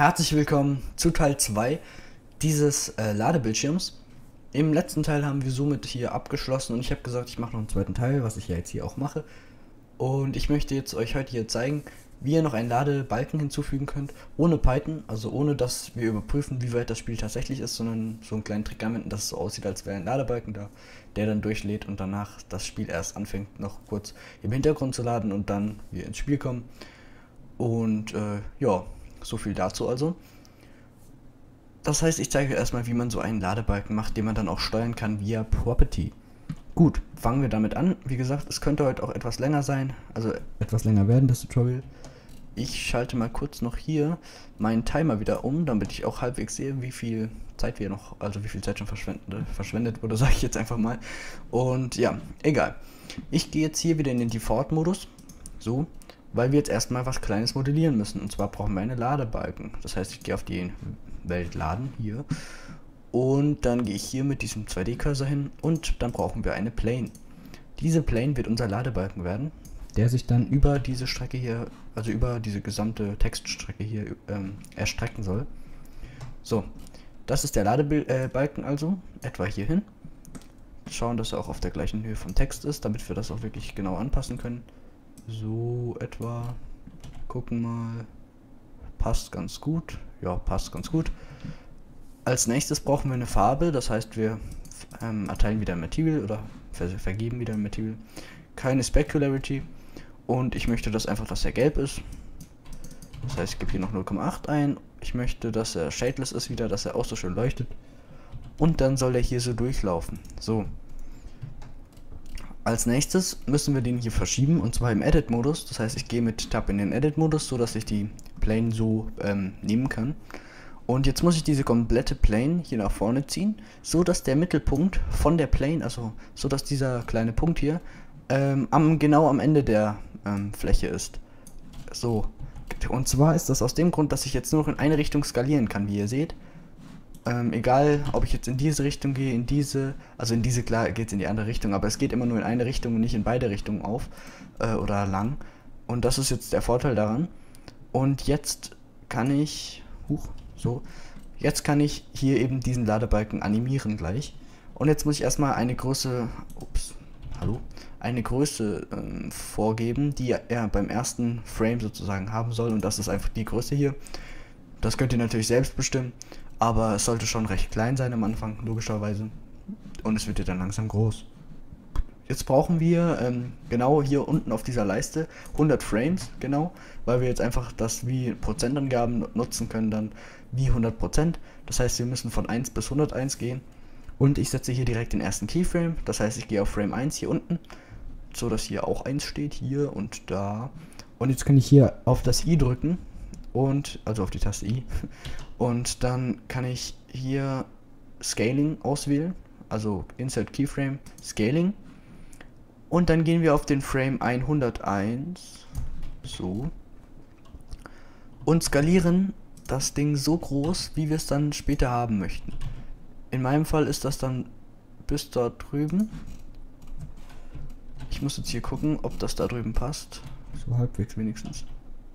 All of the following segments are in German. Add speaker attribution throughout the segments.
Speaker 1: Herzlich willkommen zu Teil 2 dieses Ladebildschirms. Im letzten Teil haben wir somit hier abgeschlossen und ich habe gesagt, ich mache noch einen zweiten Teil, was ich ja jetzt hier auch mache. Und ich möchte jetzt euch heute hier zeigen, wie ihr noch einen Ladebalken hinzufügen könnt, ohne Python, also ohne dass wir überprüfen, wie weit das Spiel tatsächlich ist, sondern so einen kleinen Trick anwenden, dass es so aussieht, als wäre ein Ladebalken da, der dann durchlädt und danach das Spiel erst anfängt, noch kurz im Hintergrund zu laden und dann wir ins Spiel kommen. Und ja, so viel dazu also. Das heißt, ich zeige euch erstmal, wie man so einen Ladebalken macht, den man dann auch steuern kann via Property. Gut, fangen wir damit an. Wie gesagt, es könnte heute auch etwas länger sein, also etwas länger werden, das Tutorial. Ich schalte mal kurz noch hier meinen Timer wieder um, damit ich auch halbwegs sehe, wie viel Zeit wir noch, also wie viel Zeit schon verschwendet wurde, sage ich jetzt einfach mal. Und ja, egal. Ich gehe jetzt hier wieder in den Default-Modus, so, weil wir jetzt erstmal was Kleines modellieren müssen. Und zwar brauchen wir eine Ladebalken. Das heißt, ich gehe auf die Welt laden, hier. Und dann gehe ich hier mit diesem 2D-Cursor hin und dann brauchen wir eine Plane. Diese Plane wird unser Ladebalken werden, der sich dann über diese Strecke hier, also über diese gesamte Textstrecke hier erstrecken soll. So, das ist der Ladebalken also, etwa hierhin. Schauen, dass er auch auf der gleichen Höhe vom Text ist, damit wir das auch wirklich genau anpassen können. So etwa, gucken mal, passt ganz gut, ja, passt ganz gut. Als nächstes brauchen wir eine Farbe, das heißt, wir erteilen wieder Material oder vergeben wieder Material. Keine Specularity und ich möchte das einfach, dass er gelb ist. Das heißt, ich gebe hier noch 0,8 ein. Ich möchte, dass er shadeless ist wieder, dass er auch so schön leuchtet. Und dann soll er hier so durchlaufen. So. Als nächstes müssen wir den hier verschieben und zwar im Edit-Modus. Das heißt, ich gehe mit Tab in den Edit-Modus, so dass ich die Plane so nehmen kann. Und jetzt muss ich diese komplette Plane hier nach vorne ziehen, so dass der Mittelpunkt von der Plane, also so dass dieser kleine Punkt hier genau am Ende der Fläche ist. So. Und zwar ist das aus dem Grund, dass ich jetzt nur noch in eine Richtung skalieren kann, wie ihr seht. Egal, ob ich jetzt in diese Richtung gehe, in diese, also in diese, klar, geht es in die andere Richtung, aber es geht immer nur in eine Richtung und nicht in beide Richtungen auf oder lang. Und das ist jetzt der Vorteil daran. Und jetzt kann ich, so, jetzt kann ich hier eben diesen Ladebalken animieren gleich. Und jetzt muss ich erstmal eine Größe, eine Größe vorgeben, die er beim ersten Frame sozusagen haben soll. Und das ist einfach die Größe hier. Das könnt ihr natürlich selbst bestimmen. Aber es sollte schon recht klein sein am Anfang, logischerweise. Und es wird ja dann langsam groß. Jetzt brauchen wir genau hier unten auf dieser Leiste 100 Frames, genau. Weil wir jetzt einfach das wie Prozentangaben nutzen können, dann wie 100%. Das heißt, wir müssen von 1 bis 101 gehen. Und ich setze hier direkt den ersten Keyframe. Das heißt, ich gehe auf Frame 1 hier unten. So dass hier auch 1 steht, hier und da. Und jetzt kann ich hier auf das I drücken. Und, also auf die Taste I. Und dann kann ich hier Scaling auswählen, also Insert Keyframe, Scaling. Und dann gehen wir auf den Frame 101, so. Und skalieren das Ding so groß, wie wir es dann später haben möchten. In meinem Fall ist das dann bis dort drüben. Ich muss jetzt hier gucken, ob das da drüben passt. So halbwegs wenigstens.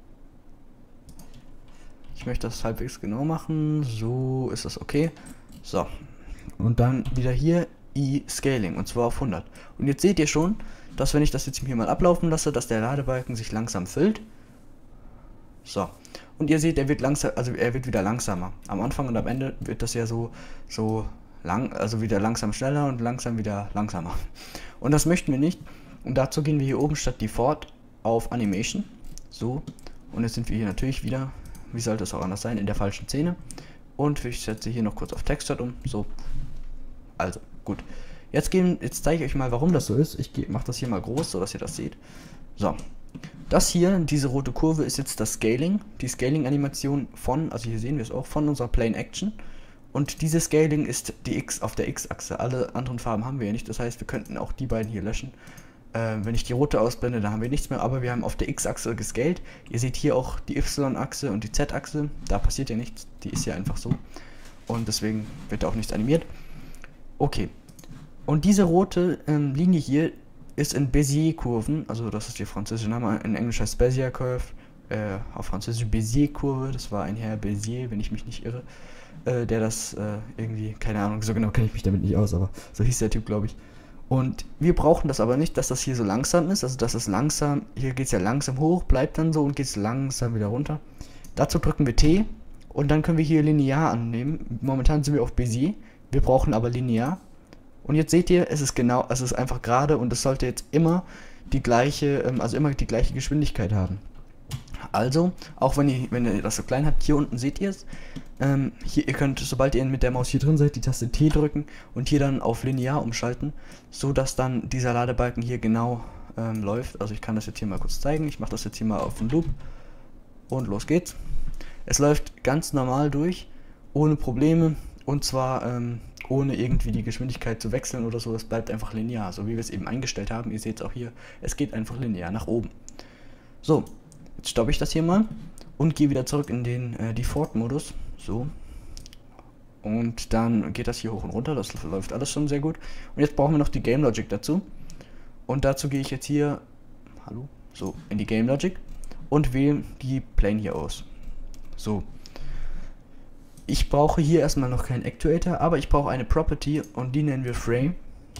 Speaker 1: Ich möchte das halbwegs genau machen. So ist das okay. So. Und dann wieder hier i-Scaling. Und zwar auf 100. Und jetzt seht ihr schon, dass wenn ich das jetzt hier mal ablaufen lasse, dass der Ladebalken sich langsam füllt. So. Und ihr seht, er wird langsam, also er wird wieder langsamer. Am Anfang und am Ende wird das ja so lang, also wieder langsam schneller und langsam wieder langsamer. Und das möchten wir nicht. Und dazu gehen wir hier oben statt Default auf Animation. So. Und jetzt sind wir hier natürlich wieder, wie sollte es auch anders sein, in der falschen Szene. Und ich setze hier noch kurz auf Textart um. So. Also, gut. Jetzt zeige ich euch mal, warum das so ist. Ich mache das hier mal groß, so dass ihr das seht. So. Das hier, diese rote Kurve, ist jetzt das Scaling. Die Scaling-Animation von, also hier sehen wir es auch, von unserer Plane Action. Und diese Scaling ist die X auf der X-Achse. Alle anderen Farben haben wir ja nicht. Das heißt, wir könnten auch die beiden hier löschen. Wenn ich die rote ausblende, dann haben wir nichts mehr, aber wir haben auf der X-Achse gescaled. Ihr seht hier auch die Y-Achse und die Z-Achse. Da passiert ja nichts, die ist ja einfach so. Und deswegen wird da auch nichts animiert. Okay. Und diese rote Linie hier ist in Bézier-Kurven, also das ist die französische Name, in Englisch heißt Bezier Curve, auf Französisch Bézier-Kurve, das war ein Herr Bézier, wenn ich mich nicht irre, der das irgendwie, keine Ahnung, so genau kenne ich mich damit nicht aus, aber so hieß der Typ, glaube ich. Und wir brauchen das aber nicht, dass das hier so langsam ist, also dass es langsam, hier geht es ja langsam hoch, bleibt dann so und geht es langsam wieder runter. Dazu drücken wir T und dann können wir hier linear annehmen. Momentan sind wir auf Bézier, wir brauchen aber linear. Und jetzt seht ihr, es ist genau, es ist einfach gerade und es sollte jetzt immer die gleiche, also immer die gleiche Geschwindigkeit haben. Also, auch wenn ihr das so klein habt, hier unten seht ihr es. Hier, ihr könnt, sobald ihr mit der Maus hier drin seid, die Taste T drücken und hier dann auf linear umschalten, so dass dann dieser Ladebalken hier genau läuft. Also ich kann das jetzt hier mal kurz zeigen. Ich mache das jetzt hier mal auf den Loop und los geht's. Es läuft ganz normal durch, ohne Probleme und zwar ohne irgendwie die Geschwindigkeit zu wechseln oder so. Es bleibt einfach linear, so wie wir es eben eingestellt haben. Ihr seht es auch hier, es geht einfach linear nach oben. So, jetzt stoppe ich das hier mal und gehe wieder zurück in den Default-Modus. So. Und dann geht das hier hoch und runter, das läuft alles schon sehr gut. Und jetzt brauchen wir noch die Game Logic dazu. Und dazu gehe ich jetzt hier, so, in die Game Logic und wähle die Plane hier aus. So. Ich brauche hier erstmal noch keinen Actuator, aber ich brauche eine Property und die nennen wir Frame.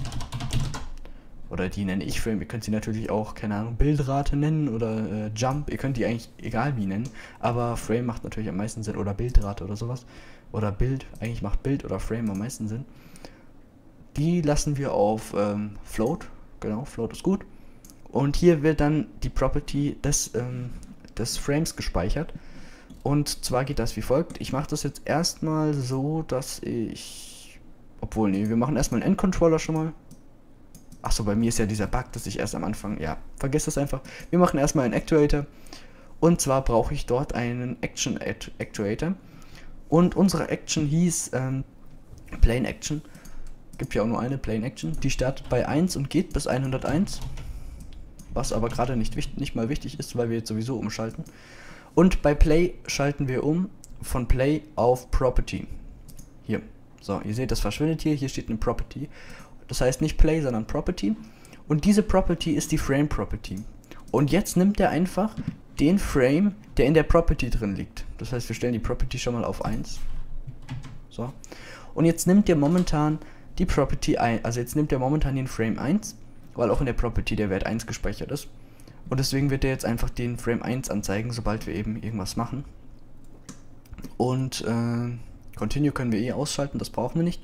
Speaker 1: Oder die nenne ich Frame. Ihr könnt sie natürlich auch, keine Ahnung, Bildrate nennen oder Jump. Ihr könnt die eigentlich egal wie nennen. Aber Frame macht natürlich am meisten Sinn. Oder Bildrate oder sowas. Oder Bild. Eigentlich macht Bild oder Frame am meisten Sinn. Die lassen wir auf Float. Genau, Float ist gut. Und hier wird dann die Property des Frames gespeichert. Und zwar geht das wie folgt. Ich mache das jetzt erstmal so, dass ich... Obwohl, nee, wir machen erstmal einen Endcontroller schon mal. Achso, bei mir ist ja dieser Bug, dass ich erst am Anfang, ja, vergesst das einfach. Wir machen erstmal einen Actuator und zwar brauche ich dort einen Action Actuator und unsere Action hieß Plane Action. Gibt ja auch nur eine Plane Action. Die startet bei 1 und geht bis 101, was aber gerade nicht mal wichtig ist, weil wir jetzt sowieso umschalten. Und bei Play schalten wir um von Play auf Property. Hier. So, ihr seht, das verschwindet hier. Hier steht eine Property. Das heißt nicht Play, sondern Property. Und diese Property ist die Frame Property. Und jetzt nimmt er einfach den Frame, der in der Property drin liegt. Das heißt, wir stellen die Property schon mal auf 1. So. Und jetzt nimmt er momentan die Property ein. Also jetzt nimmt er momentan den Frame 1, weil auch in der Property der Wert 1 gespeichert ist. Und deswegen wird er jetzt einfach den Frame 1 anzeigen, sobald wir eben irgendwas machen. Und Continue können wir eh ausschalten, das brauchen wir nicht.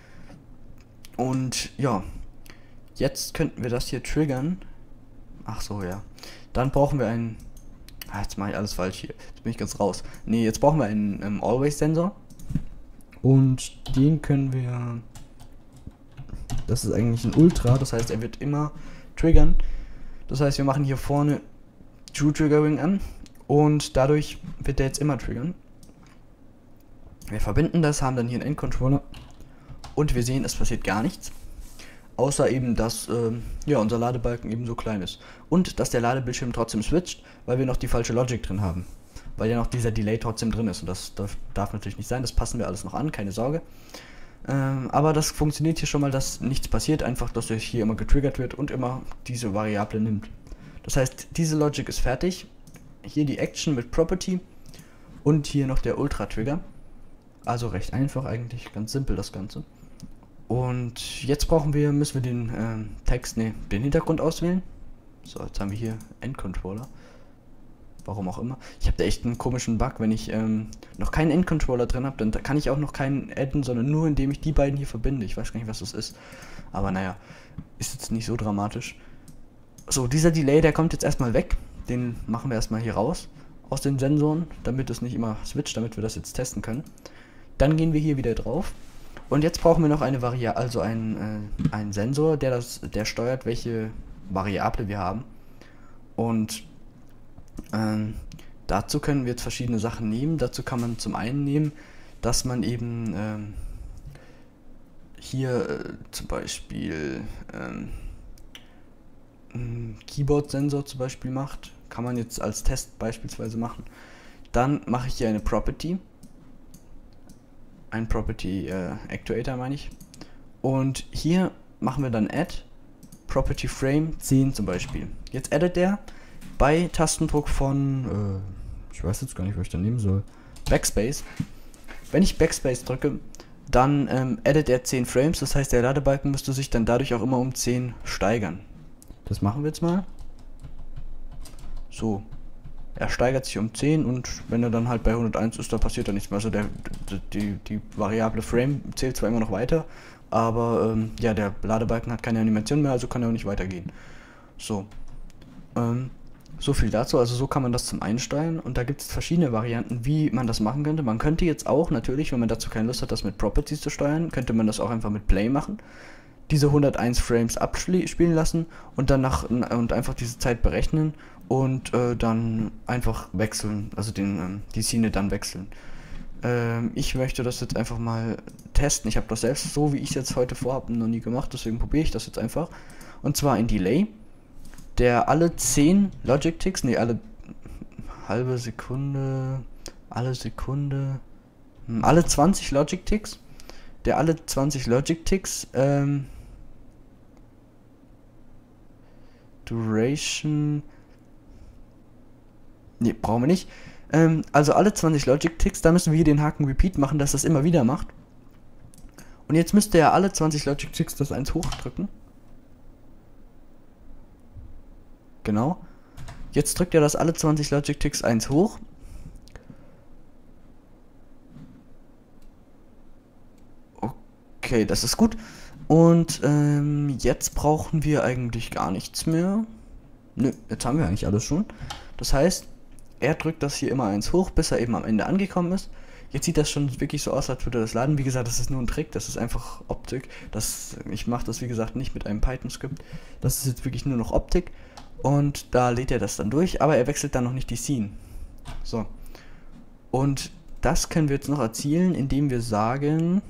Speaker 1: Und ja, jetzt könnten wir das hier triggern. Ach so, ja. Dann brauchen wir einen... jetzt mache ich alles falsch hier. Jetzt bin ich ganz raus. Nee, jetzt brauchen wir einen Always-Sensor. Und den können wir... Das ist eigentlich ein Ultra, das heißt, er wird immer triggern. Das heißt, wir machen hier vorne True Triggering an. Und dadurch wird der jetzt immer triggern. Wir verbinden das, haben dann hier einen Endcontroller. Und wir sehen, es passiert gar nichts, außer eben, dass ja, unser Ladebalken eben so klein ist. Und dass der Ladebildschirm trotzdem switcht, weil wir noch die falsche Logic drin haben. Weil ja noch dieser Delay trotzdem drin ist. Und das darf natürlich nicht sein, das passen wir alles noch an, keine Sorge. Aber das funktioniert hier schon mal, dass nichts passiert, einfach, dass er hier immer getriggert wird und immer diese Variable nimmt. Das heißt, diese Logic ist fertig. Hier die Action mit Property und hier noch der Ultra-Trigger. Also recht einfach eigentlich, ganz simpel das Ganze. Und jetzt müssen wir den den Hintergrund auswählen. So, jetzt haben wir hier Endcontroller. Warum auch immer. Ich habe da echt einen komischen Bug, wenn ich noch keinen Endcontroller drin habe, dann kann ich auch noch keinen adden, sondern nur indem ich die beiden hier verbinde. Ich weiß gar nicht, was das ist. Aber naja, ist jetzt nicht so dramatisch. So, dieser Delay, der kommt jetzt erstmal weg. Den machen wir erstmal hier raus aus den Sensoren, damit es nicht immer switcht, damit wir das jetzt testen können. Dann gehen wir hier wieder drauf. Und jetzt brauchen wir noch eine Variable, also einen Sensor, der steuert, welche Variable wir haben. Und dazu können wir jetzt verschiedene Sachen nehmen. Dazu kann man zum einen nehmen, dass man eben hier zum Beispiel einen Keyboard-Sensor zum Beispiel macht. Kann man jetzt als Test beispielsweise machen. Dann mache ich hier eine Property. Ein Property Actuator meine ich. Und hier machen wir dann Add Property Frame 10 zum Beispiel. Jetzt addet der bei Tastendruck von, ich weiß jetzt gar nicht, was ich da nehmen soll, Backspace. Wenn ich Backspace drücke, dann addet er 10 Frames, das heißt der Ladebalken müsste sich dann dadurch auch immer um 10 steigern. Das machen wir jetzt mal. So. Er steigert sich um 10 und wenn er dann halt bei 101 ist, dann passiert da nichts mehr. Also die Variable Frame zählt zwar immer noch weiter, aber ja, der Ladebalken hat keine Animation mehr, also kann er auch nicht weitergehen. So. So viel dazu, also so kann man das zum Einstellen und da gibt es verschiedene Varianten, wie man das machen könnte. Man könnte jetzt auch natürlich, wenn man dazu keine Lust hat, das mit Properties zu steuern, könnte man das auch einfach mit Play machen. Diese 101 Frames abspielen lassen und dann und einfach diese Zeit berechnen und dann einfach wechseln, also die Szene dann wechseln. Ich möchte das jetzt einfach mal testen. Ich habe das selbst so, wie ich es jetzt heute vorhabe, noch nie gemacht, deswegen probiere ich das jetzt einfach. Und zwar in Delay, der alle 10 Logic Ticks, nee, alle halbe Sekunde, alle 20 Logic Ticks, der alle 20 Logic Ticks, Duration, ne, brauchen wir nicht, also alle 20 Logic Ticks, da müssen wir hier den Haken Repeat machen, dass das immer wieder macht. Und jetzt müsste er alle 20 Logic Ticks das 1 hochdrücken. Genau. Jetzt drückt er das alle 20 Logic Ticks 1 hoch. Okay, das ist gut. Und jetzt brauchen wir eigentlich gar nichts mehr. Nö, jetzt haben wir eigentlich alles schon. Das heißt, er drückt das hier immer 1 hoch, bis er eben am Ende angekommen ist. Jetzt sieht das schon wirklich so aus, als würde das laden. Wie gesagt, das ist nur ein Trick, das ist einfach Optik. Ich mache das, wie gesagt, nicht mit einem Python-Skript. Das ist jetzt wirklich nur noch Optik. Und da lädt er das dann durch, aber er wechselt dann noch nicht die Scene. So. Und das können wir jetzt noch erzielen, indem wir sagen,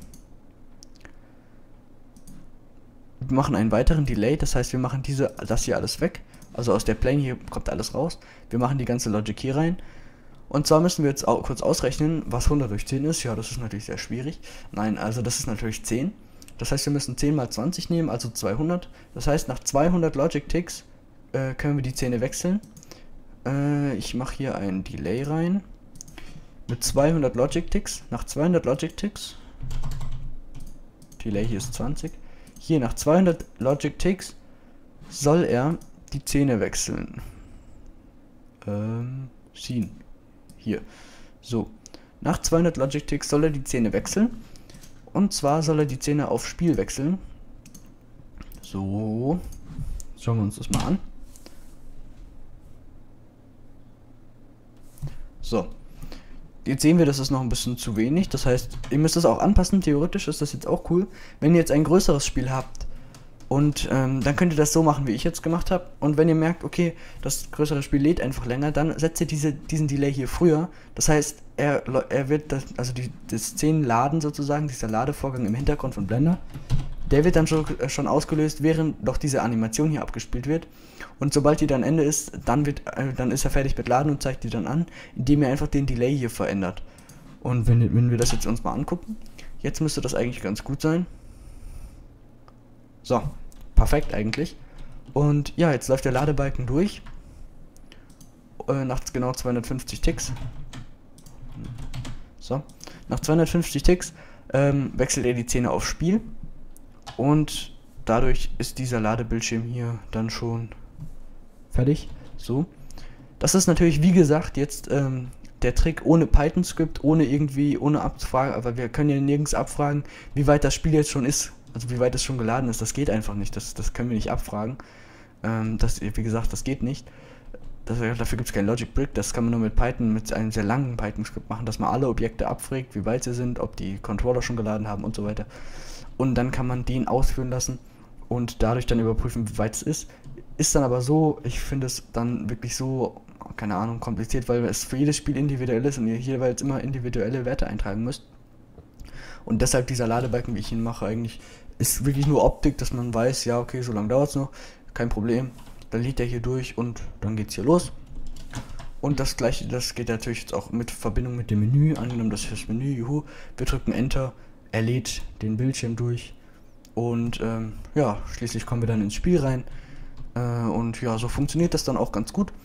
Speaker 1: wir machen einen weiteren Delay, das heißt, wir machen das hier alles weg. Also aus der Plane hier kommt alles raus. Wir machen die ganze Logic hier rein. Und zwar müssen wir jetzt auch kurz ausrechnen, was 100 durch 10 ist. Ja, das ist natürlich sehr schwierig. Nein, also das ist natürlich 10. Das heißt, wir müssen 10 mal 20 nehmen, also 200. Das heißt, nach 200 Logic Ticks können wir die Szene wechseln. Ich mache hier einen Delay rein. Mit 200 Logic Ticks. Nach 200 Logic Ticks. Delay hier ist 20. Hier nach 200 Logic Ticks soll er die Szene wechseln. Scene. Hier. So. Nach 200 Logic Ticks soll er die Szene wechseln. Und zwar soll er die Szene auf Spiel wechseln. So. Schauen wir uns das mal an. So. Jetzt sehen wir, das ist noch ein bisschen zu wenig. Das heißt, ihr müsst es auch anpassen. Theoretisch ist das jetzt auch cool. Wenn ihr jetzt ein größeres Spiel habt und dann könnt ihr das so machen, wie ich jetzt gemacht habe. Und wenn ihr merkt, okay, das größere Spiel lädt einfach länger, dann setzt ihr diesen Delay hier früher. Das heißt, er wird das Szenenladen sozusagen, dieser Ladevorgang im Hintergrund von Blender, der wird dann schon ausgelöst, während noch diese Animation hier abgespielt wird. Und sobald die dann Ende ist, dann ist er fertig mit Laden und zeigt die dann an, indem er einfach den Delay hier verändert. Und wenn wir das jetzt uns mal angucken, jetzt müsste das eigentlich ganz gut sein. So, perfekt eigentlich. Und ja, jetzt läuft der Ladebalken durch. Nach genau 250 Ticks. So, nach 250 Ticks wechselt er die Szene auf Spiel. Und dadurch ist dieser Ladebildschirm hier dann schon fertig. So. Das ist natürlich, wie gesagt, jetzt der Trick ohne Python-Skript, ohne abzufragen, aber wir können ja nirgends abfragen, wie weit das Spiel jetzt schon ist, also wie weit es schon geladen ist. Das geht einfach nicht, das können wir nicht abfragen. Wie gesagt, das geht nicht. Dafür gibt es kein Logic Brick, das kann man nur mit Python, mit einem sehr langen Python-Skript machen, dass man alle Objekte abfragt, wie weit sie sind, ob die Controller schon geladen haben und so weiter. Und dann kann man den ausführen lassen und dadurch dann überprüfen, wie weit es ist. Ist dann aber so, ich finde es dann wirklich so, keine Ahnung, kompliziert, weil es für jedes Spiel individuell ist und ihr jeweils immer individuelle Werte eintragen müsst. Und deshalb dieser Ladebalken, wie ich ihn mache, eigentlich ist wirklich nur Optik, dass man weiß, ja okay, so lange dauert es noch, kein Problem. Dann lädt er hier durch und dann geht's hier los. Und das gleiche, das geht natürlich jetzt auch mit Verbindung mit dem Menü. Angenommen, das ist das Menü, juhu, wir drücken Enter, er lädt den Bildschirm durch. Und ja, schließlich kommen wir dann ins Spiel rein. Und ja, so funktioniert das dann auch ganz gut.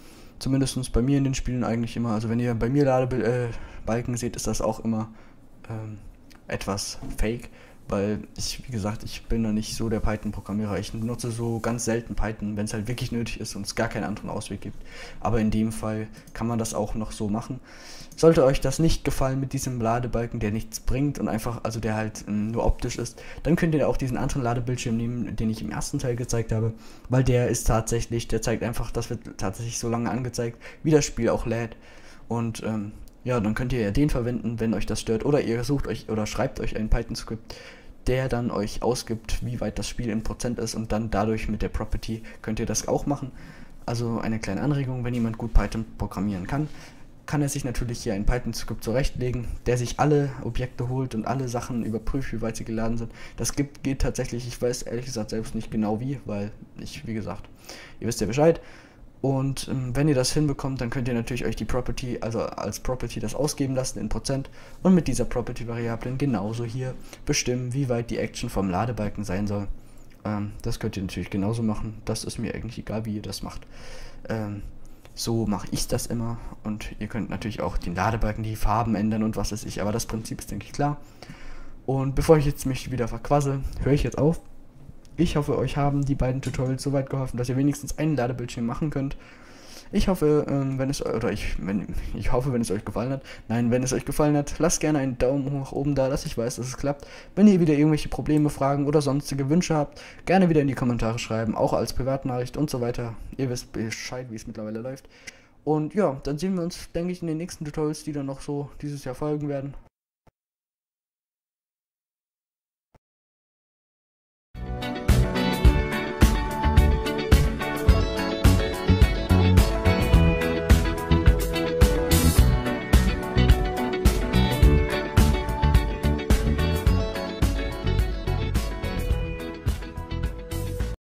Speaker 1: Zumindest bei mir in den Spielen eigentlich immer. Also wenn ihr bei mir Ladebalken seht, ist das auch immer etwas fake, weil ich, wie gesagt, ich bin da nicht so der Python-Programmierer. Ich nutze so ganz selten Python, wenn es halt wirklich nötig ist und es gar keinen anderen Ausweg gibt. Aber in dem Fall kann man das auch noch so machen. Sollte euch das nicht gefallen mit diesem Ladebalken, der nichts bringt und einfach, also der halt nur optisch ist, dann könnt ihr auch diesen anderen Ladebildschirm nehmen, den ich im ersten Teil gezeigt habe, weil der ist tatsächlich, der zeigt einfach, das wird tatsächlich so lange angezeigt, wie das Spiel auch lädt. Und ja, dann könnt ihr ja den verwenden, wenn euch das stört. Oder ihr sucht euch oder schreibt euch ein Python-Skript, der dann euch ausgibt, wie weit das Spiel in Prozent ist, und dann dadurch mit der Property könnt ihr das auch machen. Also eine kleine Anregung, wenn jemand gut Python programmieren kann, kann er sich natürlich hier ein Python-Skript zurechtlegen, der sich alle Objekte holt und alle Sachen überprüft, wie weit sie geladen sind. Das geht tatsächlich, ich weiß ehrlich gesagt selbst nicht genau wie, weil ich, wie gesagt, ihr wisst ja Bescheid. Und wenn ihr das hinbekommt, dann könnt ihr natürlich euch die Property, also als Property das ausgeben lassen in Prozent und mit dieser Property-Variablen genauso hier bestimmen, wie weit die Action vom Ladebalken sein soll. Das könnt ihr natürlich genauso machen. Das ist mir eigentlich egal, wie ihr das macht. So mache ich das immer, und ihr könnt natürlich auch den Ladebalken, die Farben ändern und was weiß ich, aber das Prinzip ist, denke ich, klar. Und bevor ich jetzt mich wieder verquassel, höre ich jetzt auf. Ich hoffe, euch haben die beiden Tutorials so weit geholfen, dass ihr wenigstens einen Ladebildschirm machen könnt. Ich hoffe, ich hoffe, wenn es euch gefallen hat. Nein, wenn es euch gefallen hat, lasst gerne einen Daumen hoch oben da, dass ich weiß, dass es klappt. Wenn ihr wieder irgendwelche Probleme, Fragen oder sonstige Wünsche habt, gerne wieder in die Kommentare schreiben, auch als Privatnachricht und so weiter. Ihr wisst Bescheid, wie es mittlerweile läuft. Und ja, dann sehen wir uns, denke ich, in den nächsten Tutorials, die dann noch so dieses Jahr folgen werden.